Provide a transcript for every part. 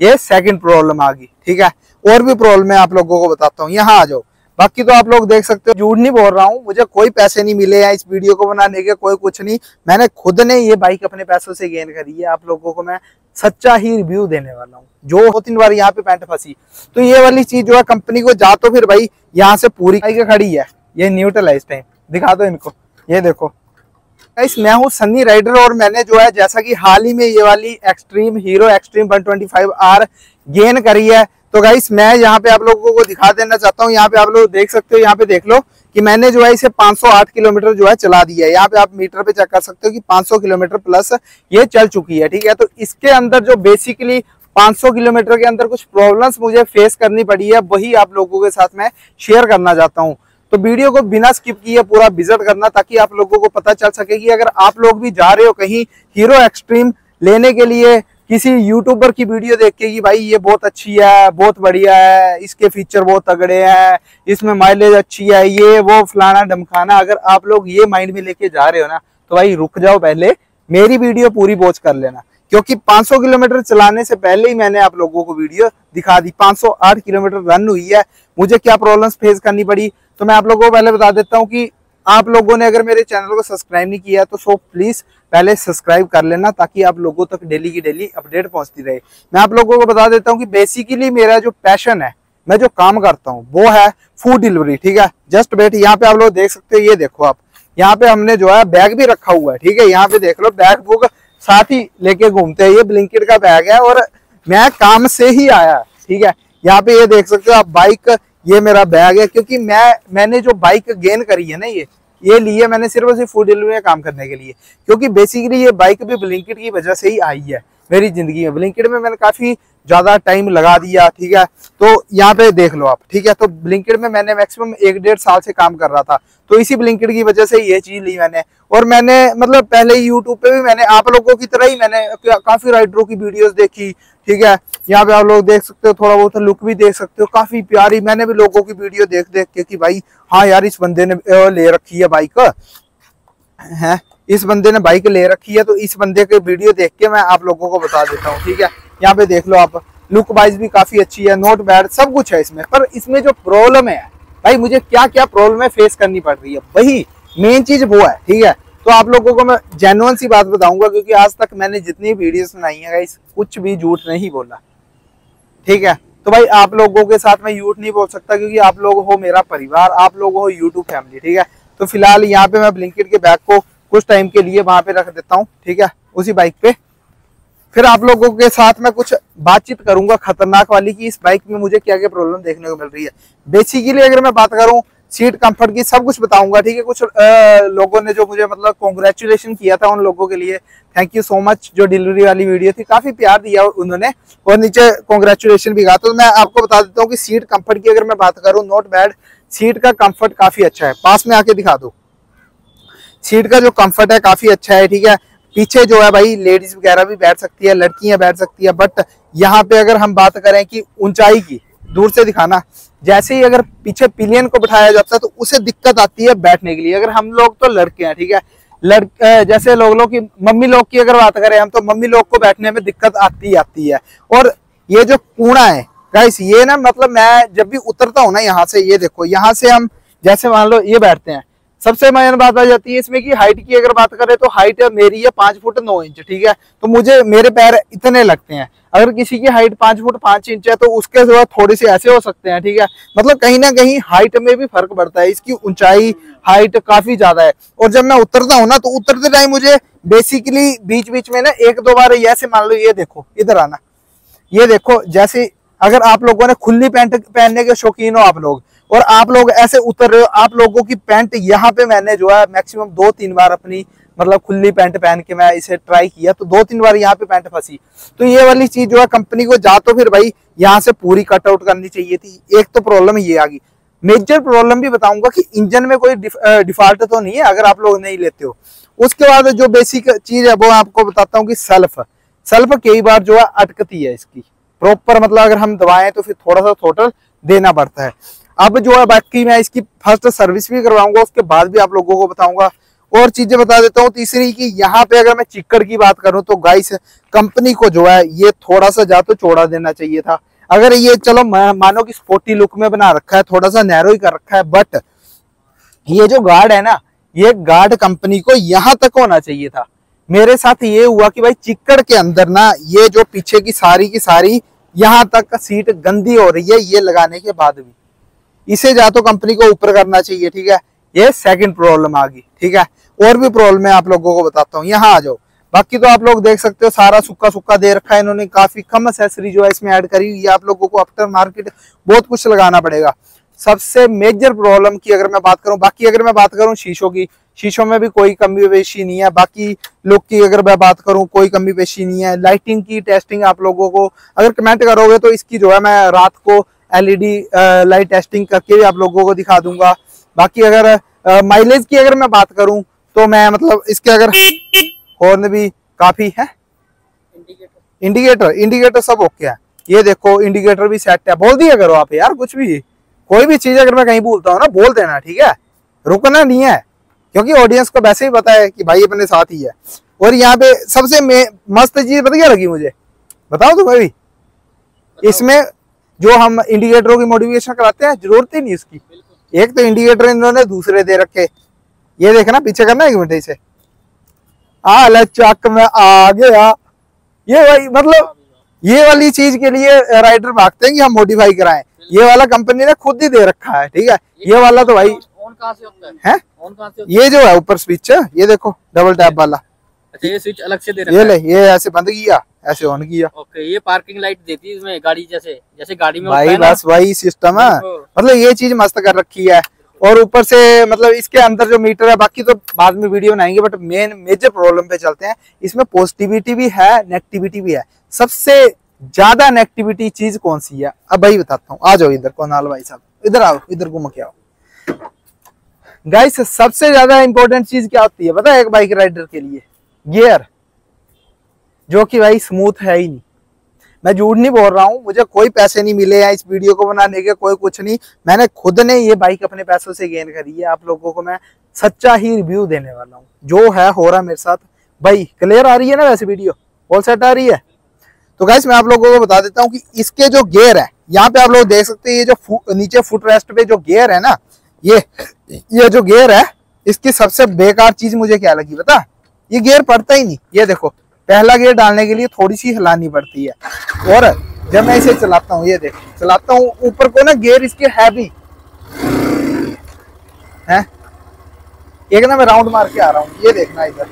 ये second problem आ गई। ठीक है, और भी प्रॉब्लम है आप लोगों को बताता हूँ, यहाँ आ जाओ। बाकी तो आप लोग देख सकते हो, झूठ नहीं बोल रहा हूँ, मुझे कोई पैसे नहीं मिले हैं इस वीडियो को बनाने के, कोई कुछ नहीं। मैंने खुद ने ये बाइक अपने पैसों से गेन करी है। आप लोगों को मैं सच्चा ही रिव्यू देने वाला हूँ। जो 2-3 बार यहाँ पे पैंट फंसी, तो ये वाली चीज जो है कंपनी को जा तो फिर भाई यहाँ से पूरी बाइक खड़ी है, ये न्यूट्रल है इस टाइम। दिखा दो इनको, ये देखो गाइस, मैं हूँ सनी राइडर और मैंने जो है जैसा कि हाल ही में ये वाली extreme hero extreme 125R gain करी है। तो गाइस मैं यहाँ पे आप लोगों को दिखा देना चाहता हूँ। यहाँ पे आप लोग देख सकते हो, यहाँ पे देख लो कि मैंने जो है इसे 508 किलोमीटर जो है चला दिया है। यहाँ पे आप मीटर पे चेक कर सकते हो कि 500 किलोमीटर प्लस ये चल चुकी है। ठीक है, तो इसके अंदर जो बेसिकली 500 किलोमीटर के अंदर कुछ प्रॉब्लम्स मुझे फेस करनी पड़ी है, वही आप लोगों के साथ मैं शेयर करना चाहता हूँ। तो वीडियो को बिना स्किप किए पूरा विजिट करना, ताकि आप लोगों को पता चल सके कि अगर आप लोग भी जा रहे हो कहीं हीरो एक्सट्रीम लेने के लिए, किसी यूट्यूबर की वीडियो देख के कि भाई ये बहुत अच्छी है, बहुत बढ़िया है, इसके फीचर बहुत तगड़े हैं, इसमें माइलेज अच्छी है, ये वो फलाना ढमकाना, अगर आप लोग ये माइंड में लेके जा रहे हो ना, तो भाई रुक जाओ, पहले मेरी वीडियो पूरी वॉच कर लेना। क्योंकि 500 किलोमीटर चलाने से पहले ही मैंने आप लोगों को वीडियो दिखा दी। 508 किलोमीटर रन हुई है, मुझे क्या प्रॉब्लम्स फेस करनी पड़ी, तो मैं आप लोगों को पहले बता देता हूँ कि आप लोगों ने अगर मेरे चैनल को सब्सक्राइब नहीं किया तो सो प्लीज पहले सब्सक्राइब कर लेना, ताकि आप लोगों तक डेली की डेली अपडेट पहुंचती रहे। मैं आप लोगों को बता देता हूँ कि बेसिकली मेरा जो पैशन है, मैं जो काम करता हूँ वो है फूड डिलीवरी। ठीक है, जस्ट वेट, यहाँ पे आप लोग देख सकते हो, ये देखो आप, यहाँ पे हमने जो है बैग भी रखा हुआ है। ठीक है, यहाँ पे देख लो, बैग बुक साथ ही लेके घूमते हैं, ये ब्लिंकिट का बैग है और मैं काम से ही आया। ठीक है, यहाँ पे ये देख सकते हो आप बाइक, ये मेरा बैग है, क्योंकि मैंने जो बाइक गेन करी है ना, ये ली है मैंने सिर्फ और सिर्फ फूड डिलीवरी में काम करने के लिए। क्योंकि बेसिकली ये बाइक भी ब्लिंकिट की वजह से ही आई है मेरी जिंदगी में। ब्लिंकिट में मैंने काफी ज्यादा टाइम लगा दिया। ठीक है, तो यहाँ पे देख लो आप। ठीक है, तो ब्लिंकिट में मैंने मैक्सिमम 1-1.5 साल से काम कर रहा था, तो इसी ब्लिंकिट की वजह से ये चीज ली मैंने। और मैंने मतलब पहले यूट्यूब पे भी मैंने आप लोगों की तरह ही मैंने काफी राइडरों की वीडियोस देखी। ठीक है, यहाँ पे आप लोग देख सकते हो, थोड़ा बहुत लुक भी देख सकते हो, काफी प्यारी। मैंने भी लोगों की वीडियो देख देख के कि भाई हाँ यार, इस बंदे ने ले रखी है बाइक है, इस बंदे ने बाइक ले रखी है, तो इस बंदे के वीडियो देख के मैं आप लोगों को बता देता हूँ। ठीक है, यहाँ पे देख लो आप, लुक वाइज भी काफी अच्छी है, नॉट बैड, सब कुछ है इसमें। पर इसमें जो प्रॉब्लम है भाई, मुझे क्या क्या प्रॉब्लम है फेस करनी पड़ रही है, वही मेन चीज वो है। ठीक है, तो आप लोगों को मैं जेन्युइन सी बात बताऊंगा, क्योंकि आज तक मैंने जितनी वीडियोस बनाई है गाइस, कुछ भी झूठ नहीं बोला। ठीक है, तो भाई आप लोगों के साथ मैं झूठ नहीं बोल सकता, क्योंकि आप लोग हो मेरा परिवार, आप लोग हो यूट्यूब फैमिली। ठीक है, तो फिलहाल यहाँ पे मैं ब्लिंकिट के बैग को कुछ टाइम के लिए वहां पे रख देता हूँ। ठीक है, उसी बाइक पे फिर आप लोगों के साथ मैं कुछ बातचीत करूंगा खतरनाक वाली, कि इस बाइक में मुझे क्या क्या प्रॉब्लम देखने को मिल रही है। बेसिकली अगर मैं बात करूं सीट कंफर्ट की, सब कुछ बताऊंगा। ठीक है, कुछ लोगों ने जो मुझे मतलब कॉन्ग्रेचुलेशन किया था, उन लोगों के लिए थैंक यू सो मच। जो डिलीवरी वाली वीडियो थी, काफी प्यार दिया उन्होंने और नीचे कॉन्ग्रेचुलेशन भी कहा। तो मैं आपको बता देता हूँ कि सीट कंफर्ट की अगर मैं बात करूँ, नॉट बैड, सीट का कंफर्ट काफी अच्छा है। पास में आके दिखा दो, सीट का जो कंफर्ट है काफी अच्छा है। ठीक है, पीछे जो है भाई लेडीज वगैरह भी बैठ सकती है, लड़कियां बैठ सकती है। बट यहाँ पे अगर हम बात करें कि ऊंचाई की, दूर से दिखाना, जैसे ही अगर पीछे पिलियन को बिठाया जाता है तो उसे दिक्कत आती है बैठने के लिए। अगर हम लोग तो लड़के हैं, ठीक है, जैसे लोगों की मम्मी लोग की अगर बात करें हम, तो मम्मी लोग को बैठने में दिक्कत आती है। और ये जो कूड़ा है गाइस, ये ना मतलब मैं जब भी उतरता हूँ ना यहाँ से, ये देखो यहाँ से हम जैसे मान लो ये बैठते हैं, सबसे मेन बात आ जाती है इसमें कि हाइट की अगर बात करें तो हाइट मेरी है 5 फुट 9 इंच। ठीक है, तो मुझे मेरे पैर इतने लगते हैं। अगर किसी की हाइट 5 फुट 5 इंच है तो उसके जो है थोड़े से ऐसे हो सकते हैं। ठीक है, मतलब कहीं ना कहीं हाइट में भी फर्क पड़ता है, इसकी ऊंचाई हाइट काफी ज्यादा है। और जब मैं उतरता हूँ ना, तो उतरते टाइम मुझे बेसिकली बीच बीच में ना 1-2 बार ऐसे मान लो, ये देखो इधर आना, ये देखो, जैसे अगर आप लोगों ने खुली पैंट पहनने के शौकीन हो आप लोग, और आप लोग ऐसे उतर रहे हो, आप लोगों की पैंट यहाँ पे मैंने जो है मैक्सिमम 2-3 बार अपनी मतलब खुली पैंट पहन के मैं इसे ट्राई किया, तो 2-3 बार यहाँ पे पैंट फंसी। तो ये वाली चीज जो है कंपनी को जा तो फिर भाई यहाँ से पूरी कट आउट करनी चाहिए थी। एक तो प्रॉब्लम ये आ गई। मेजर प्रॉब्लम भी बताऊंगा कि इंजन में कोई डिफॉल्ट तो नहीं है अगर आप लोग नहीं लेते हो। उसके बाद जो बेसिक चीज है वो आपको बताता हूँ कि सेल्फ कई बार जो है अटकती है इसकी प्रॉपर, मतलब अगर हम दबाएं तो फिर थोड़ा सा थ्रोटल देना पड़ता है। अब जो है बाकी मैं इसकी फर्स्ट सर्विस भी करवाऊंगा, उसके बाद भी आप लोगों को बताऊंगा। और चीजें बता देता हूँ। तीसरी कि यहाँ पे अगर मैं चिक्कड़ की बात करूं तो गाइस कंपनी को जो है ये थोड़ा सा जा तो चौड़ा देना चाहिए था। अगर ये चलो मानो कि स्पोर्टी लुक में बना रखा है, थोड़ा सा नैरो ही कर रखा है, बट ये जो गार्ड है ना, ये गार्ड कंपनी को यहाँ तक होना चाहिए था। मेरे साथ ये हुआ कि भाई चिक्कड़ के अंदर ना ये जो पीछे की सारी यहाँ तक सीट गंदी हो रही है ये लगाने के बाद भी। इसे जा तो कंपनी को ऊपर करना चाहिए, ठीक है। ये सेकंड प्रॉब्लम आ गई, ठीक है। और भी प्रॉब्लम है आप लोगों को बताता हूँ, यहाँ आ जाओ। बाकी तो आप लोग देख सकते हो सारा सुक्का सुक्का दे रखा है इन्होंने, काफी कम एक्सेसरी जो है इसमें ऐड करी हुई है। आप लोगों को आफ्टर मार्केट बहुत कुछ लगाना पड़ेगा। सबसे मेजर प्रॉब्लम की अगर मैं बात करूं, बाकी अगर मैं बात करूं शीशों की, शीशों में भी कोई कमी पेशी नहीं है। बाकी लुक की अगर मैं बात करूं कोई कमी पेशी नहीं है। लाइटिंग की टेस्टिंग आप लोगों को अगर कमेंट करोगे तो इसकी जो है मैं रात को एलईडी लाइट टेस्टिंग करके भी आप लोगों को दिखा दूंगा। बाकी अगर माइलेज की अगर मैं बात करूं तो मैं मतलब इसके अगर हॉर्न भी काफी है, इंडिकेटर सब ओके है। ये देखो इंडिकेटर भी सेट है। बोल दिया करो आप यार, कुछ भी कोई भी चीज अगर मैं कहीं भूलता हूँ ना बोल देना, ठीक है। रुकना नहीं है क्योंकि ऑडियंस को वैसे ही पता है कि भाई अपने साथ ही है। और यहाँ पे सबसे मस्त चीज पता क्या लगी मुझे, बताओ तुम्हें भी, इसमें जो हम इंडिकेटरों की मॉडिफिकेशन कराते हैं जरूरत ही नहीं इसकी। एक तो इंडिकेटर इन्होंने दूसरे दे रखे, ये देखना पीछे करना 1 मिनट इसे, चक में आ गया। ये भाई मतलब ये वाली चीज के लिए राइडर भागते हैं कि हम मॉडिफाई कराएं। ये वाला कंपनी ने खुद ही दे रखा है, ठीक है। ये वाला तो भाई ऑन कहां से होता है? ऑन कहां से होता है? ये जो है ऊपर स्विच है, ये देखो डबल टैप वाला। अच्छा ये स्विच अलग से दे रखा ये ले, ये ऐसे बंद किया, ऐसे ऑन किया। ओके, ये पार्किंग लाइट देती है इसमें गाड़ी जैसे गाड़ी में भाई बस वही सिस्टम है, मतलब ये चीज मस्त कर रखी है। और ऊपर से मतलब इसके अंदर जो मीटर है, बाकी तो बाद में वीडियो बनाएंगे, बट मेजर प्रॉब्लम पे चलते हैं। इसमें पॉजिटिविटी भी है, नेगेटिविटी भी है। सबसे ज्यादा नेगेटिविटी चीज कौन सी है अब भाई बताता हूँ। आ जाओ इधर, कोनाल भाई साहब इधर आओ, इधर घूम के आओ। गाइस सबसे ज्यादा इंपॉर्टेंट चीज क्या होती है पता है एक बाइक राइडर के लिए? गियर, जो कि भाई स्मूथ है ही नहीं। मैं झूठ नहीं बोल रहा हूँ, मुझे कोई पैसे नहीं मिले हैं इस वीडियो को बनाने के, कोई कुछ नहीं। मैंने खुद ने ये बाइक अपने पैसों से गेन करी है। आप लोगों को मैं सच्चा ही रिव्यू देने वाला हूँ, जो है हो रहा मेरे साथ। भाई क्लियर आ रही है ना वैसे वीडियो, ऑल सेट आ रही है? तो गाइस मैं आप लोगों को बता देता हूँ कि इसके जो गियर है, यहाँ पे आप लोग देख सकते हैं, ये जो नीचे फुट रेस्ट पे जो गियर है ना, ये जो गियर है, इसकी सबसे बेकार चीज मुझे क्या लगी पता? ये गियर पड़ता ही नहीं। ये देखो पहला गियर डालने के लिए थोड़ी सी हिलानी पड़ती है, और जब मैं इसे चलाता हूँ, ये देखो चलाता हूँ, ऊपर को ना गियर इसके हैवी है। एक ना मैं राउंड मार के आ रहा हूँ, ये देखना इधर,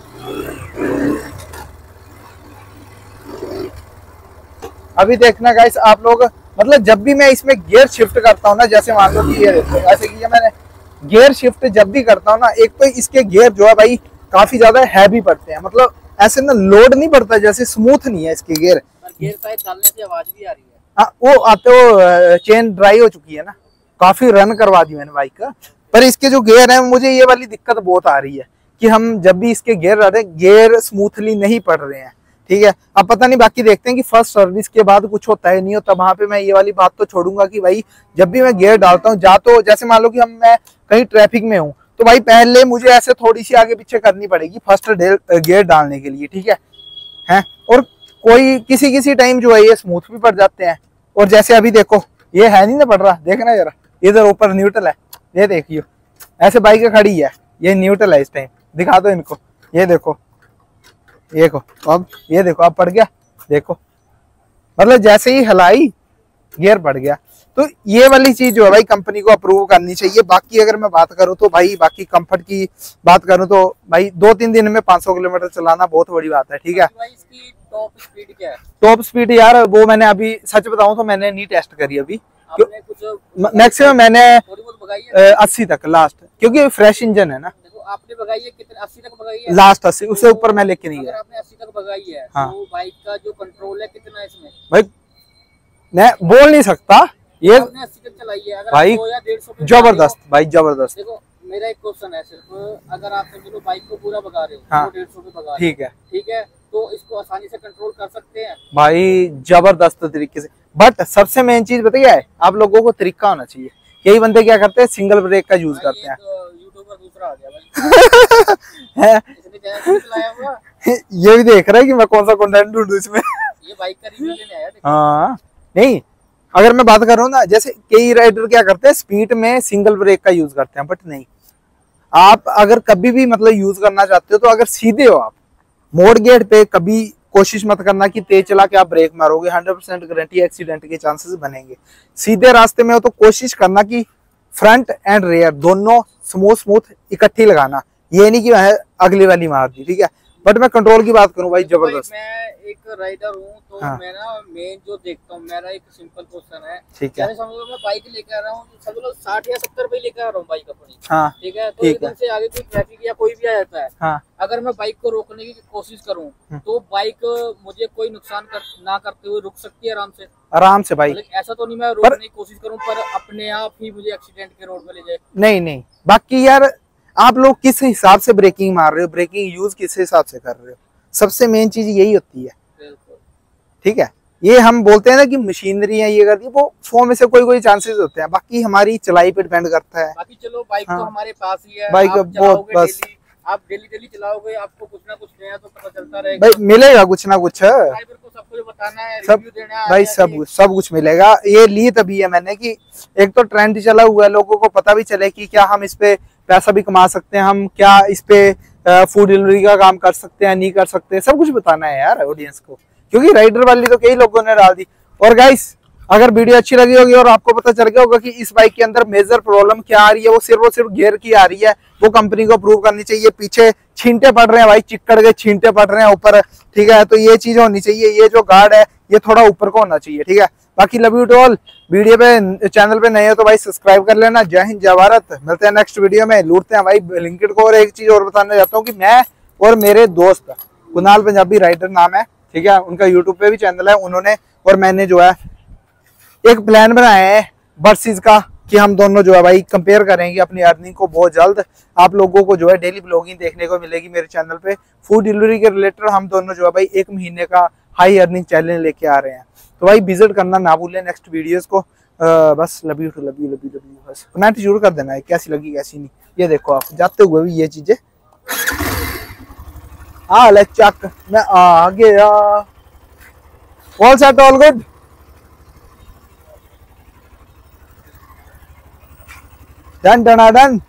अभी देखना गाइस आप लोग। मतलब जब भी मैं इसमें गियर शिफ्ट करता हूँ ना, जैसे मान लो कि ये देखो ऐसे किया मैंने, गियर शिफ्ट जब भी करता हूँ ना, एक तो इसके गियर जो है भाई काफी ज्यादा हैवी पड़ते हैं। मतलब ऐसे ना लोड नहीं पड़ता, जैसे स्मूथ नहीं है इसके गियर। गियर शायद डालने से आवाज भी आ रही है। हाँ वो आते हो, चेन ड्राई हो चुकी है ना, काफी रन करवा दी मैंने बाइक का। पर इसके जो गियर है, मुझे ये वाली दिक्कत बहुत आ रही है कि हम जब भी इसके गियर डालते हैं, गियर स्मूथली नहीं पड़ रहे हैं, ठीक है। अब पता नहीं बाकी देखते हैं कि फर्स्ट सर्विस के बाद कुछ होता है नहीं होता, वहां पे मैं ये वाली बात तो छोड़ूंगा कि भाई जब भी मैं गियर डालता हूँ, जा तो जैसे मान लो कि मैं कहीं ट्रैफिक में हूँ, तो भाई पहले मुझे ऐसे थोड़ी सी आगे पीछे करनी पड़ेगी फर्स्ट गियर डालने के लिए, ठीक है। और कोई किसी टाइम जो है ये स्मूथ भी पड़ जाते हैं। और जैसे अभी देखो ये है नहीं ना पड़ रहा, देखना जरा, इधर ऊपर न्यूट्रल है, ये देखियो ऐसे बाइक खड़ी है, ये न्यूट्रल है इस टाइम, दिखा दो इनको, ये देखो अब ये देखो अब पड़ गया, देखो मतलब जैसे ही हिलाई गियर पड़ गया। तो ये वाली चीज जो है भाई कंपनी को अप्रूव करनी चाहिए। बाकी अगर मैं बात करूं तो भाई बाकी कंफर्ट की बात करूं तो भाई 2-3 दिन में 500 किलोमीटर चलाना बहुत बड़ी बात है, ठीक है। इसकी टॉप स्पीड क्या है? टॉप स्पीड यार वो मैंने अभी सच बताऊं तो मैंने नहीं टेस्ट करी अभी, मैक्सिमम मैंने 80 तक लास्ट, क्योंकि फ्रेश इंजन है ना। आपने भगाई है कितने? 80 तक भगाई है? लास्ट 80, उससे ऊपर मैं लेके नहीं गया। अगर आपने 80 तक भगाई है, हाँ। तो बाइक का जो कंट्रोल है कितना है इसमें? भाई मैं बोल नहीं सकता, ये 80 तक चलाई है अगर भाई 100 या 150 जबरदस्त भाई जबरदस्त। देखो मेरा एक क्वेश्चन है सिर्फ, अगर आप समझो बाइक को पूरा भगा रहे हो, हाँ। 150 पे भगा रहे हो, ठीक है, तो इसको आसानी से कंट्रोल कर सकते हैं भाई जबरदस्त तरीके से। बट सबसे मेन चीज बताइए है, आप लोगों को तरीका होना चाहिए। कई बंदे क्या करते हैं, सिंगल ब्रेक का यूज करते हैं। यूट्यूबर यूट्यूबर दूसरा आ गया भाई। इसने चैनल चलाया हुआ, ये भी देख रहा है कि मैं कौन सा कंटेंट ढूंढूं इसमें। ये बाइक का रिव्यू लेने आया। हाँ नहीं, अगर मैं बात कर रहा हूँ ना, जैसे कई राइडर क्या करते हैं स्पीड में सिंगल ब्रेक का यूज करते हैं, बट नहीं, आप अगर कभी भी मतलब यूज करना चाहते हो तो अगर सीधे हो आप मोड़ गेट पे, कभी कोशिश मत करना कि तेज चला के आप ब्रेक मारोगे, 100% गारंटी एक्सीडेंट के चांसेस बनेंगे। सीधे रास्ते में हो तो कोशिश करना कि फ्रंट एंड रेयर दोनों स्मूथ इकट्ठी लगाना, ये नहीं कि अगली वाली मार दी, ठीक है। बट मैं कंट्रोल की बात करूं भाई, जबरदस्त। मैं एक राइडर हूं तो हाँ। मैं ना मेन जो देखता हूं, मेरा एक सिंपल क्वेश्चन है, ठीक है। समझ लो मैं बाइक लेके आ रहा हूं, समझ लो 60 या 70 पे लेके आ रहा हूं बाइक अपनी, हाँ ठीक है, तो ठीक एकदम है। से आगे कोई ट्रैफिक या कोई भी आ जाता है, हाँ अगर मैं बाइक को रोकने की कोशिश करूं तो बाइक मुझे कोई नुकसान ना करते हुए रुक सकती है आराम से भाई, ऐसा तो नहीं मैं रोकने की कोशिश करूं पर अपने आप ही मुझे एक्सीडेंट के रोड में ले जाए। नहीं। बाकी यार आप लोग किस हिसाब से ब्रेकिंग मार रहे हो, ब्रेकिंग यूज किस हिसाब से कर रहे हो, सबसे मेन चीज यही होती है, ठीक है। ये हम बोलते हैं ना कि मशीनरी है ये करती है, वो 100 में से कोई चांसेस होते हैं, बाकी हमारी चलाई पे डिपेंड करता है। बाकी चलो बाइक तो हमारे पास ही है, बाइक बहुत बस आप डेली चलाओगे, आपको कुछ ना कुछ नया तो पता चलता रहेगा भाई, मिलेगा कुछ ना कुछ, ड्राइवर को सब कुछ बताना है, सब रिव्यू देना है भाई, सब कुछ मिलेगा। ये ली तभी है मैंने कि एक तो ट्रेंड चला हुआ है, लोगों को पता भी चले कि क्या हम इस पे पैसा भी कमा सकते हैं, हम क्या इस पे फूड डिलीवरी का काम कर सकते हैं, नहीं कर सकते, सब कुछ बताना है यार ऑडियंस को, क्योंकि राइडर वाली तो कई लोगों ने डाल दी। और गाइस अगर वीडियो अच्छी लगी होगी और आपको पता चल गया होगा कि इस बाइक के अंदर मेजर प्रॉब्लम क्या आ रही है, वो सिर्फ गियर की आ रही है, वो कंपनी को प्रूव करनी चाहिए। पीछे छींटे पड़ रहे हैं भाई, चिक्कड़ के छींटे पड़ रहे हैं ऊपर, ठीक है, तो ये चीज होनी चाहिए, ये जो गार्ड है ये थोड़ा ऊपर को होना चाहिए, ठीक है। बाकी love you to all, video पे चैनल पे नए हो तो भाई सब्सक्राइब कर लेना। जय हिंद जय भारत, मिलते हैं नेक्स्ट वीडियो में, लूटते हैं भाई ब्लिंकिट को। और एक चीज और बताना चाहता हूँ कि मैं और मेरे दोस्त कुणाल पंजाबी राइडर नाम है, ठीक है, उनका यूट्यूब पे भी चैनल है, उन्होंने और मैंने जो है एक प्लान बनाया है बर्सिस का कि हम दोनों जो है भाई कंपेयर करेंगे अपनी अर्निंग को। बहुत जल्द आप लोगों को जो है डेली ब्लॉगिंग देखने को मिलेगी मेरे चैनल पे, फूड डिलीवरी के रिलेटेड। हम दोनों जो है भाई 1 महीने का हाई अर्निंग चैलेंज लेके आ रहे हैं, तो भाई विजिट करना ना भूलें नेक्स्ट वीडियोस को। बस लव यू बस कमेंट जरूर कर देना है कैसी लगी कैसी नहीं। ये देखो आप जाते हुए भी ये चीजें, हाँ ले चक मैं आ गया, all set all good. Done.